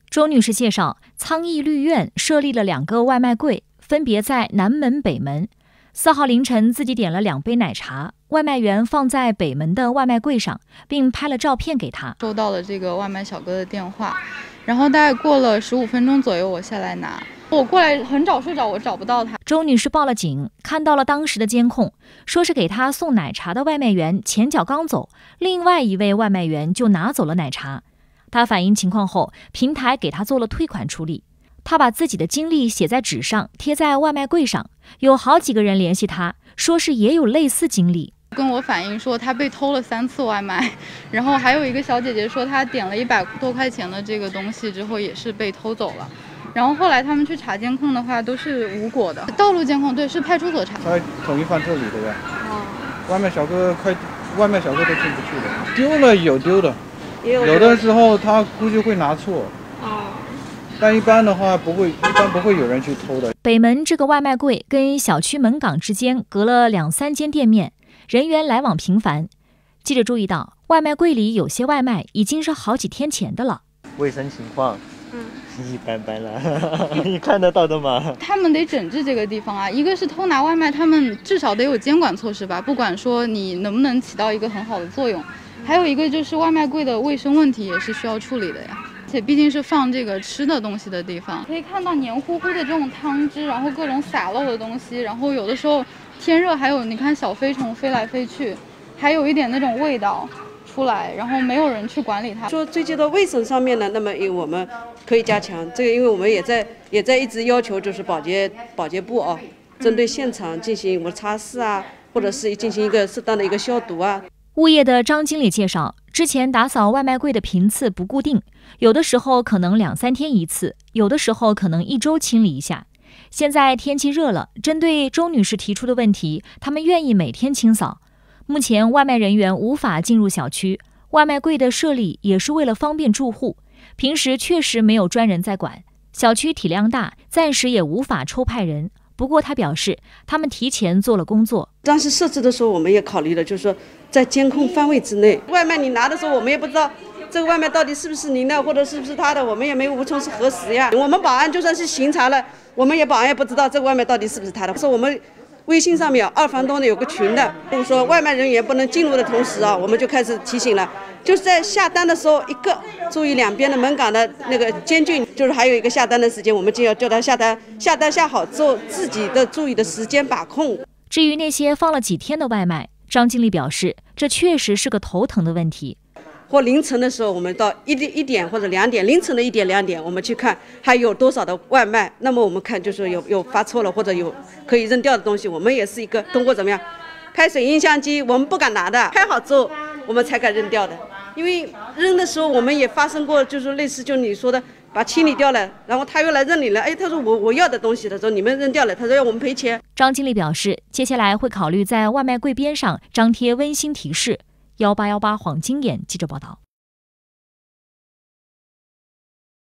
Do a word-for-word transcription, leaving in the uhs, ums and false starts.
周女士介绍，苍逸绿苑设立了两个外卖柜，分别在南门、北门。四号凌晨自己点了两杯奶茶，外卖员放在北门的外卖柜上，并拍了照片给他。 收到了这个外卖小哥的电话，然后大概过了十五分钟左右，我下来拿。我过来很找睡找，我找不到他。 周女士报了警，看到了当时的监控，说是给她送奶茶的外卖员前脚刚走，另外一位外卖员就拿走了奶茶。她反映情况后，平台给她做了退款处理。她把自己的经历写在纸上，贴在外卖柜上，有好几个人联系她，说是也有类似经历。 跟我反映说她被偷了三次外卖，然后还有一个小姐姐说她点了一百多块钱的这个东西之后也是被偷走了。然后后来他们去查监控的话都是无果的，道路监控对是派出所查。 他统一放这里对吧？哦。外卖小哥快，外卖小哥都进不去的。丢了有丢的，有的时候他估计会拿错。哦。但一般的话不会，一般不会有人去偷的。 北门这个外卖柜跟小区门岗之间隔了两三间店面，人员来往频繁。记者注意到，外卖柜里有些外卖已经是好几天前的了。 卫生情况，嗯，一般般了，你看得到的吗？ 他们得整治这个地方啊！一个是偷拿外卖，他们至少得有监管措施吧，不管说你能不能起到一个很好的作用。还有一个就是外卖柜的卫生问题也是需要处理的呀。而且毕竟是放这个吃的东西的地方，可以看到黏糊糊的这种汤汁，然后各种洒漏的东西，然后有的时候天热还有你看小飞虫飞来飞去，还有一点那种味道出来，然后没有人去管理它。 说最近的卫生上面呢，那么我们可以加强这个，因为我们也在也在一直要求就是保洁保洁部啊，针对现场进行我们擦拭啊，或者是进行一个适当的一个消毒啊。 物业的张经理介绍，之前打扫外卖柜的频次不固定，有的时候可能两三天一次，有的时候可能一周清理一下。现在天气热了，针对周女士提出的问题，他们愿意每天清扫。目前外卖人员无法进入小区，外卖柜的设立也是为了方便住户，平时确实没有专人在管。小区体量大，暂时也无法抽派人。不过他表示，他们提前做了工作。 当时设置的时候，我们也考虑了，就是说在监控范围之内，外卖你拿的时候，我们也不知道这个外卖到底是不是您的，或者是不是他的，我们也没有无从是核实呀。我们保安就算是巡查了，我们也保安也不知道这个外卖到底是不是他的。说我们微信上面二房东的有个群的，就是说外卖人员不能进入的同时啊，我们就开始提醒了，就是在下单的时候，一个注意两边的门岗的那个间距，就是还有一个下单的时间，我们就要叫他下单，下单下好之后，自己的注意的时间把控。 至于那些放了几天的外卖，张经理表示，这确实是个头疼的问题。 或凌晨的时候，我们到一点一点或者两点，凌晨的一点两点，我们去看还有多少的外卖。那么我们看就是有有发错了或者有可以扔掉的东西，我们也是一个通过怎么样拍水印相机，我们不敢拿的，拍好之后我们才敢扔掉的。因为扔的时候我们也发生过，就是类似就你说的，把清理掉了，然后他又来认领了，哎，他说我我要的东西的时候你们扔掉了，他说要我们赔钱。 张经理表示，接下来会考虑在外卖柜边上张贴温馨提示。幺八幺八黄金眼记者报道。